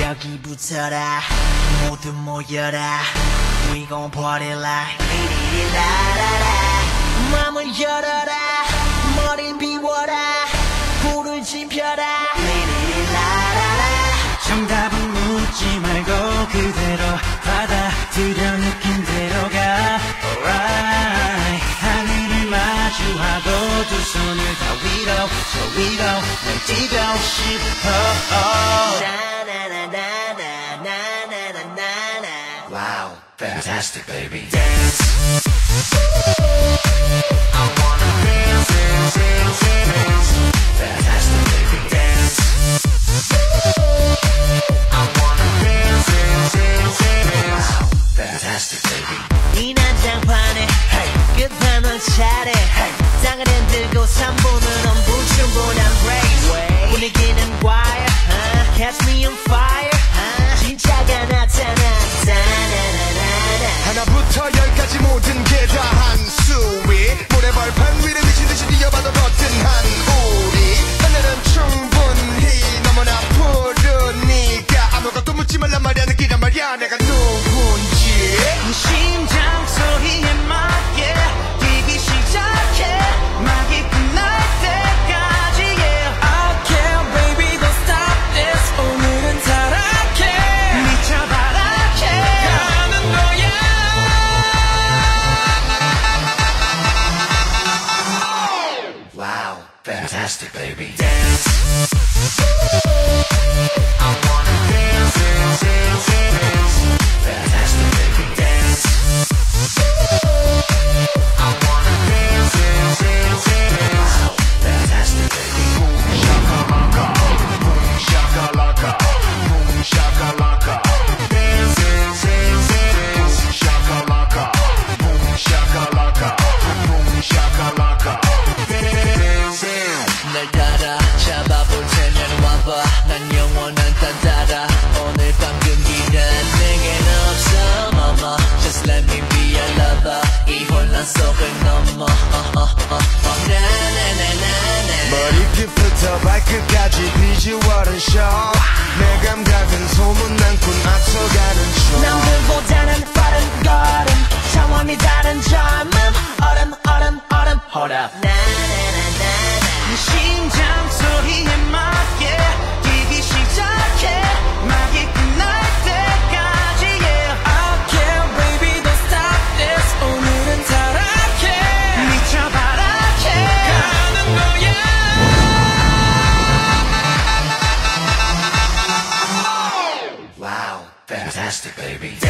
여기 붙어라 모두 모여라 We gon' party like 리리리라라라 맘을 열어라 머리를 비워라 불을 지펴라 리리리라라라 정답은 묻지 말고 그대로 받아들여 느낌대로 가 Alright 하늘을 마주하고 두 손을 다 위로 저 위로 날 뛰고 싶어 Wow, fantastic baby Dance I wanna dance, dance, dance, dance Fantastic baby Dance I wanna dance, dance, dance, dance Wow, fantastic baby 이 난장판에 끝판왕 차례 땅을 흔들고 3분은 엄부충분한 race 분위기는 wire Catch me on fire 진짜가 나타나 하나부터 열까지 모든 게 다 한수위 모래벌판 위를 미친듯이 뛰어봐도 버튼한 우리 하늘은 충분히 너무나 푸르니까 아무것도 묻지 말란 말이야 느끼란 말이야 내가 누군지 심장 소리에 맞게 뛰기 시작해 막이 끝날 때까지 yeah. Okay baby don't stop this 오늘은 타락해 미쳐바라게 가는 거야 Wow, fantastic baby Dance I wanna dance, dance, dance, dance Fantastic baby Dance I wanna dance, dance, dance, dance Wow, fantastic baby Boom shakalaka Boom shakalaka Boom shakalaka Dance, dance, dance, dance Shakalaka Boom shakalaka Boom shakalaka 날 따라 잡아볼 테면 와봐 난 영원한 딴 따라 오늘 밤 금기는 내겐 없어 mama Just let me be your lover 이 혼란 속을 넘어 나나나나나 머리끝부터 발끝까지 비주얼은 show 내 감각은 소문난군 앞서가는 중 남들보다는 빠른 걸음 차원이 다른 젊음 얼음 얼음 얼음 Hold up 나나나나나 심장 소리에 맞게 뛰기 시작해 막이 끝날 때까지 yeah. Okay baby don't stop this 오늘은 타락해 미쳐바라게 가는 거야 Wow, fantastic baby